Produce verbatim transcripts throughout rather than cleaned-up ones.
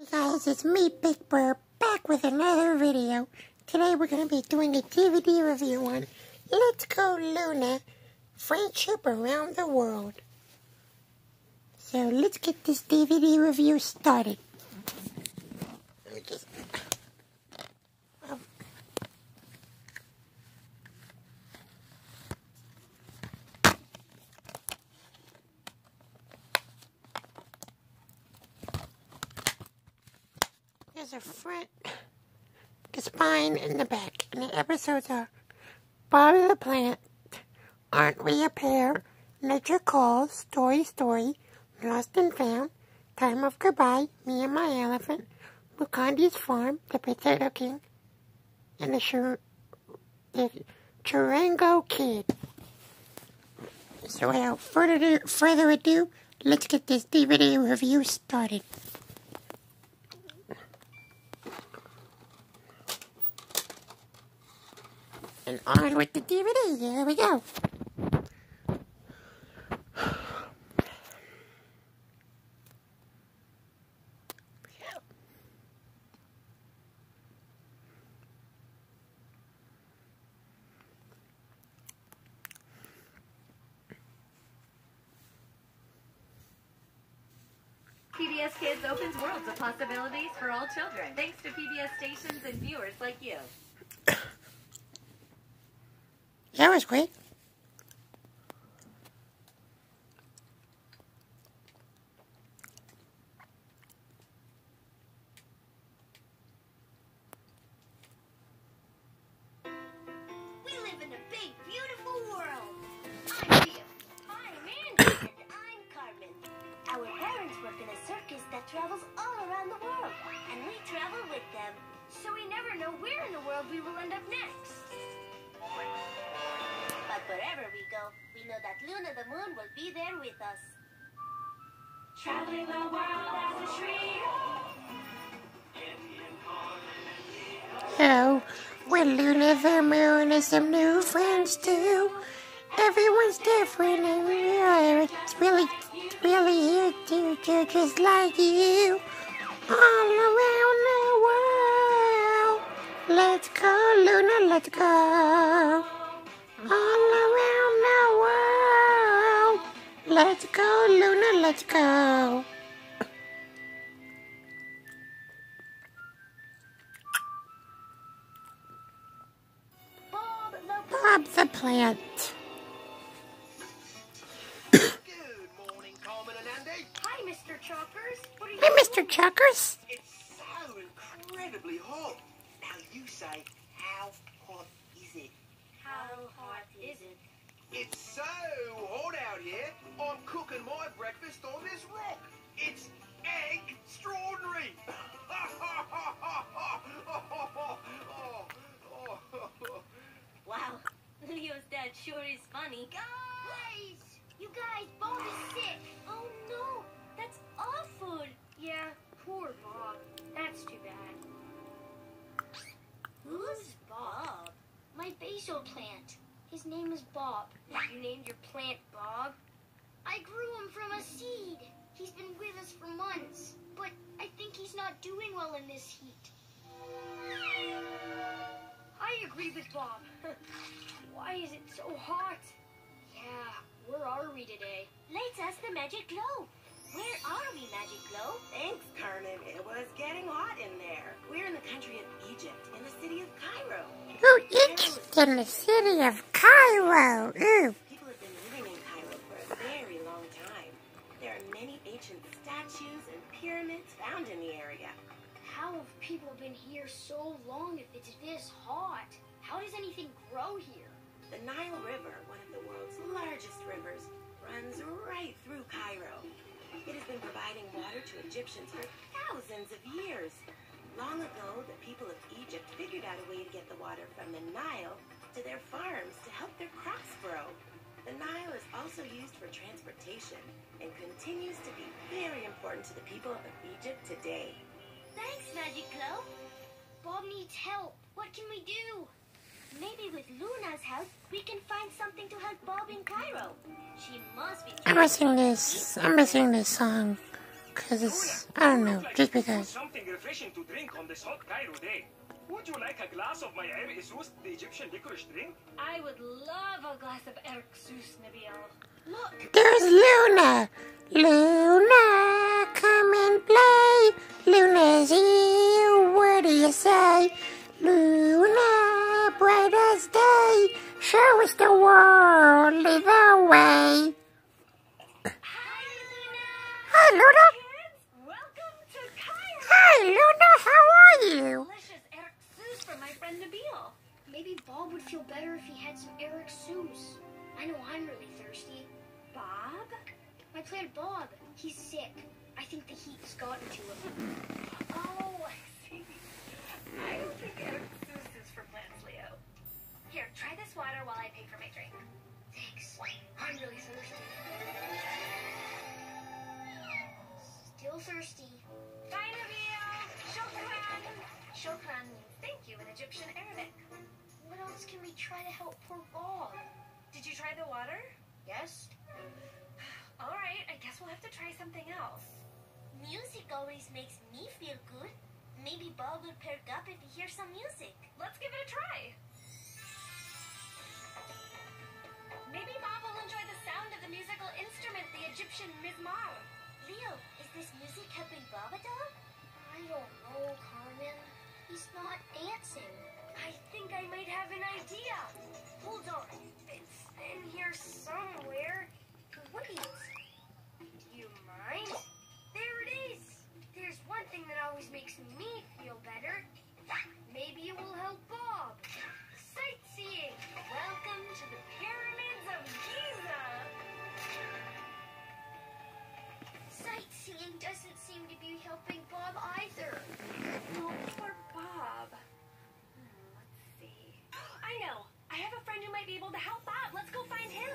guys, it's me, Big Bird, back with another video. Today we're going to be doing a D V D review on Let's Go Luna, Friendship Around the World. So let's get this D V D review started. Let me just... Oh. There's a front, the spine, and the back. And the episodes are Bob the Plant, Aren't We a Pair, Nature Calls, Story Story, Lost and Found, Time of Goodbye, Me and My Elephant, Mukandi's Farm, The Potato King, and the, Chur the Chirango Kid. So without further, further ado, let's get this D V D review started. And on with the D V D. Here we go. P B S Kids opens worlds of possibilities for all children, thanks to P B S stations and viewers like you. That was great. We live in a big, beautiful world. I'm Rio. I'm Mandy. And I'm Carmen. Our parents work in a circus that travels all around the world, and we travel with them. So we never know where in the world we will end up next. But wherever we go, we know that Luna the Moon will be there with us. Traveling the world as a trio. So, with Luna the Moon and some new friends too. Everyone's different and we're it's really, really here to do just like you. All around the world. Let's go, Luna, let's go. All around the world. Let's go, Luna, let's go. Bob the Bob the Plant. Good morning, Carmen and Andy. Hi, Mister Chalkers. What are you Hey, Mister Chuckers. It's so incredibly hot. Now you say, how hot is it? How hot is it? It's so hot out here, I'm cooking my breakfast on this rock. It's egg extraordinary. Wow, Leo's dad sure is funny. Guys! You guys, Bob is sick. Oh no, that's awful. Yeah, poor Bob. That's too bad. Who's Bob? My basil plant. His name is Bob. You named your plant Bob? I grew him from a seed. He's been with us for months, but I think he's not doing well in this heat. I agree with Bob. Why is it so hot? Yeah, where are we today? Let's ask the Magic Globe. Where are we, Magic Globe? Thanks, Carmen. It was getting hot in there. We're in the country of Egypt, in the city of Cairo. Ooh, Egypt in the city of Cairo. Ooh. People have been living in Cairo for a very long time. There are many ancient statues and pyramids found in the area. How have people been here so long if it's this hot? How does anything grow here? The Nile River, one of the world's largest rivers, runs right through Cairo. It has been providing water to Egyptians for thousands of years. Long ago, the people of Egypt figured out a way to get the water from the Nile to their farms to help their crops grow. The Nile is also used for transportation and continues to be very important to the people of Egypt today. Thanks, Magic Globe. Bob needs help. What can we do? Maybe with Luna's help, we can find something to help Bob in Cairo. She must be... I'm missing this. I'm missing this song. Because, I don't know, just because. Something refreshing to drink on this hot Cairo day. Would you like a glass of my Air Isus, the Egyptian licorice drink? I would love a glass of Erksus, Nabil. Look! There's Luna! Luna, come and play! Luna's here, what do you say? Luna, bright as day, show us the world, lead the way. Hi, Luna! Hi, Luna! Kids, welcome to Cairo! Hi, Luna, how are you? Delicious Erksus from my friend Nabil. Maybe Bob would feel better if he had some Eric Seuss. I know I'm really thirsty. Bob? My plant Bob, he's sick. I think the heat's gotten to him. Oh, I see. I don't think Erksus is for plants, Leo. Here, try this water while I pay for my drink. Thanks. I'm really thirsty. Still thirsty. Bye, Nabil! Shukran! Shukran means thank you in Egyptian Arabic. What else can we try to help poor Bob? Did you try the water? Yes? All right, I guess we'll have to try something else. Music always makes me feel good. Maybe Bob will perk up if he hears some music. Let's give it a try. Maybe Bob will enjoy the sound of the musical instrument, the Egyptian mizmar. Leo, is this music helping Bob at all? I don't know, Carmen. He's not dancing. I think I might have an idea. Hold on. It's in here somewhere. Wait. Do you mind? There it is. There's one thing that always makes me feel better. Maybe it will help Bob. Sightseeing. Welcome to the pyramids of Giza. Sightseeing doesn't seem to be helping Bob either. Oh, poor Bob. Hmm, let's see. I know. I have a friend who might be able to help Bob. Let's go find him.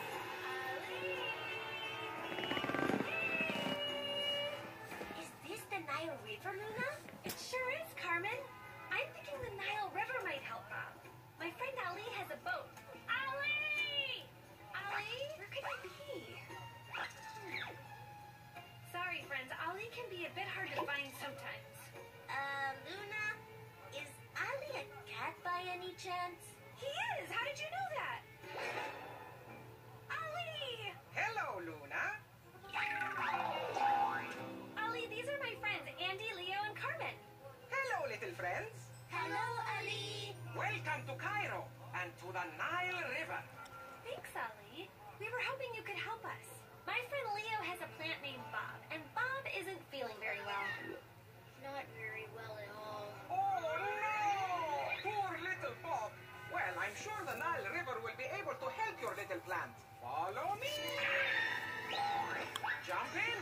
Is this the Nile River, Luna? It sure is, Carmen. I'm thinking the Nile River might help Bob. My friend Ali has a boat. Ali! Ali? Where could he be? Hmm. Sorry, friends. Ali can be a bit hard to find sometimes. Uh, Luna, is Ali a cat by any chance? He is! How did you know that? Ali! Hello, Luna. Ali, these are my friends, Andy, Leo, and Carmen. Hello, little friends. Hello, Ali. Welcome to Cairo and to the Nile River. Thanks, Ali. We were hoping you could help us. My friend Leo has a plant named Bob, and Bob isn't feeling very well. Not very well at all. Oh, no! Poor little Bob. Well, I'm sure the Nile River will be able to help your little plant. Follow me. Jump in.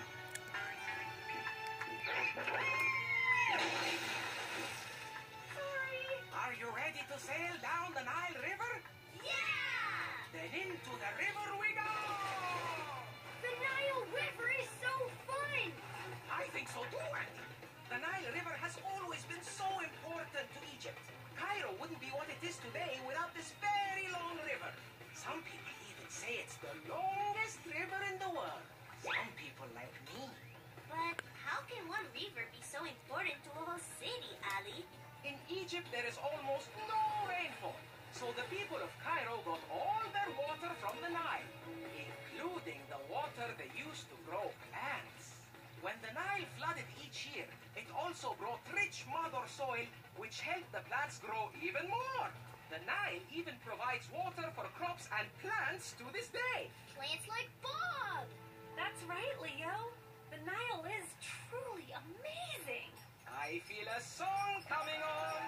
Sorry. Are you ready to sail down the Nile River? Yeah! Then into the river we go! The Nile River is so fun! I think so too, Andy. The Nile River has always been so important to Egypt. Cairo wouldn't be what it is today without this very long river. Some people even say it's the longest river in the world. Some people like me. But how can one river be so important to a whole city, Ali? In Egypt, there is almost no rainfall. So the people of Cairo got all their water from the Nile, including the water they used to grow plants. When the Nile flooded each year, it also brought rich mud or soil, which helped the plants grow even more. The Nile even provides water for crops and plants to this day. Plants like Bob! That's right, Leo. The Nile is truly amazing. I feel a song coming on.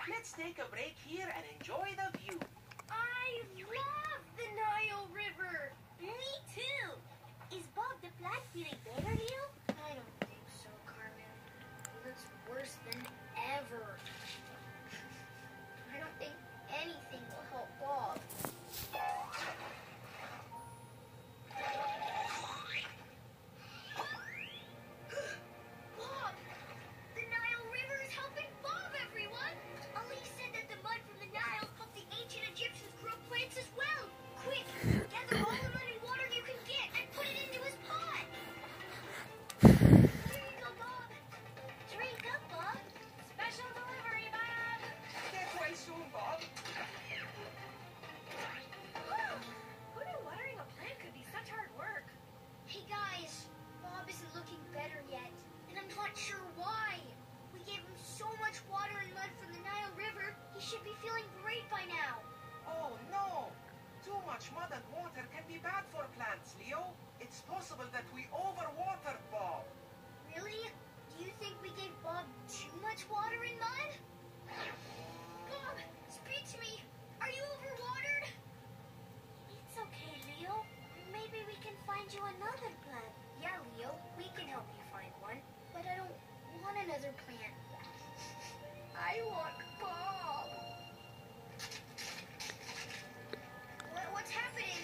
Let's take a break here and enjoy the view. I love the Nile River. Me too. Is Bob the Plant feeling better, Leo? I don't think so, Carmen. He looks worse than ever. I don't think anything will help Bob. Bob! The Nile River is helping Bob, everyone! Ali said that the mud from the Nile helped the ancient Egyptians grow plants as well. Quick, gather all the mud and water you can get and put it into his pot. Here you go, Bob. Drink up, Bob. Special delivery, Bob. Get away soon, Bob. Who knew watering a plant could be such hard work? Hey guys, Bob isn't looking better yet, and I'm not sure why. We gave him so much water and mud from the Nile River, he should be feeling great by now. Oh, no. Too much mud and water can be bad for plants, Leo. It's possible that we overwatered Bob. Really? Do you think we gave Bob too much water and mud? Bob, speak to me. Are you overwatered? It's okay, Leo. Maybe we can find you another plant. Yeah, Leo, we can help you find one. But I don't want another plant. I want Bob. What, what's happening?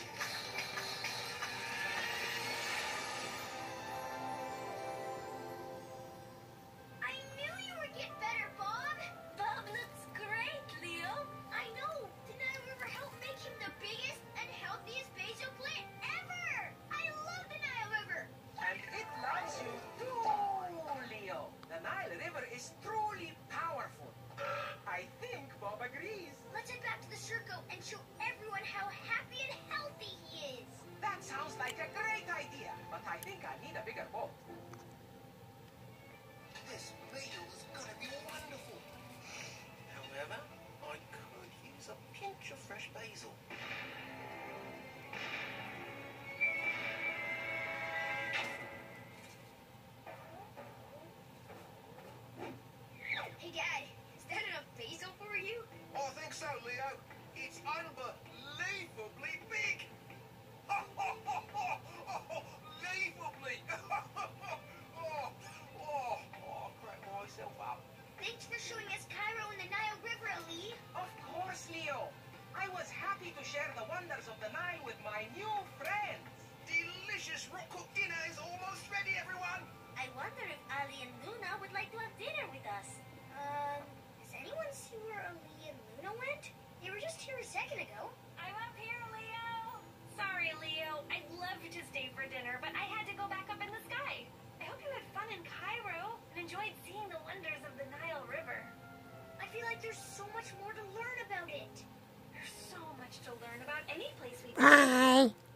I knew you would get better, Bob. Bob looks great, Leo. I know. The Nile River helped make him the biggest and healthiest basil plant ever. I love the Nile River. And it loves you too, Leo. The Nile River is truly powerful. I think Bob agrees. Let's head back to the circle and show everyone how happy and healthy he is. That sounds like a great idea, but I think I need a bigger boat. This meal is gonna be wonderful. However, I could use a pinch of fresh basil. Hey, Dad, is that enough basil for you? I think so, Leo. It's unbelievably big. Unbelievably. oh, oh, oh, I cracked myself up. Thanks for showing us Cairo and the Nile River, Ali. Of course, Leo. I was happy to share the wonders of the Nile with my new friends. Delicious rock cooked dinner is almost ready, everyone. I wonder if Ali and Luna would like to have dinner with us. Um, does anyone see where Ali and Luna went? They were just here a second ago. I'm up here, Leo. Sorry, Leo. I'd love to stay for dinner, but I had to go back up in the sky. I hope you had fun in Cairo and enjoyed seeing the wonders of the Nile River. I feel like there's so much more to learn about it. There's so much to learn about any place we go. Bye.